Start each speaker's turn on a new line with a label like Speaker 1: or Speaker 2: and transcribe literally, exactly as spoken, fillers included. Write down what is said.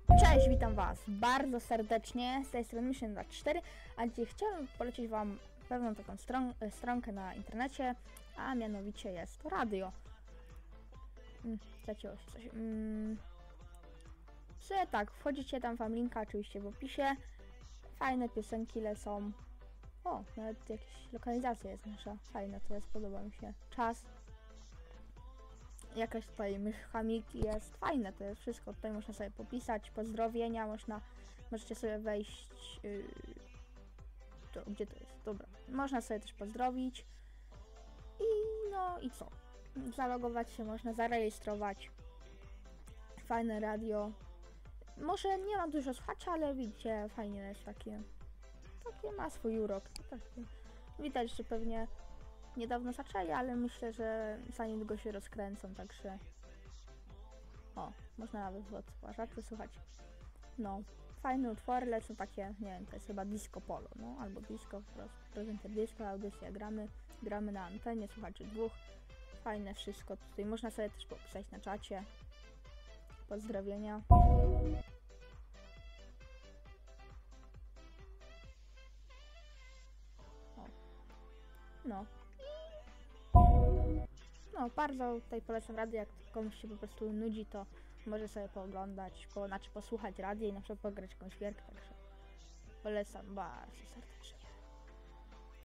Speaker 1: Cześć, witam was bardzo serdecznie, z tej strony Mission dwadzieścia cztery, a dzisiaj chciałem polecić wam pewną taką stron stronkę na internecie, a mianowicie jest to radio. Hmm, zacięło się coś. Hmm. Sobie tak, wchodzicie tam, wam linka oczywiście w opisie, fajne piosenki lecą. O, nawet jakieś lokalizacja jest nasza, fajna to jest, podoba mi się. Czas. Jakaś tutaj mechaniki jest fajne, to jest wszystko, tutaj można sobie popisać, pozdrowienia, można, możecie sobie wejść, yy, to, gdzie to jest, dobra, można sobie też pozdrowić i no i co, zalogować się można, zarejestrować, fajne radio, może nie mam dużo słuchaczy, ale widzicie, fajnie jest takie, takie ma swój urok, takie. Widać, że pewnie niedawno zaczęli, ale myślę, że za niedługo się rozkręcą, także o, można nawet żarty słuchać. No, fajne utwory lecą takie, nie wiem, to jest chyba disco polo, no, albo disco, po prostu prezenter disco, audycja, gramy, gramy na antenie, słuchaczy dwóch, fajne wszystko, tutaj można sobie też popisać na czacie, pozdrowienia. O. No. No, bardzo tutaj polecam radio, jak komuś się po prostu nudzi, to może sobie pooglądać, po, znaczy posłuchać radio i na przykład pograć jakąś gierkę, także polecam bardzo serdecznie.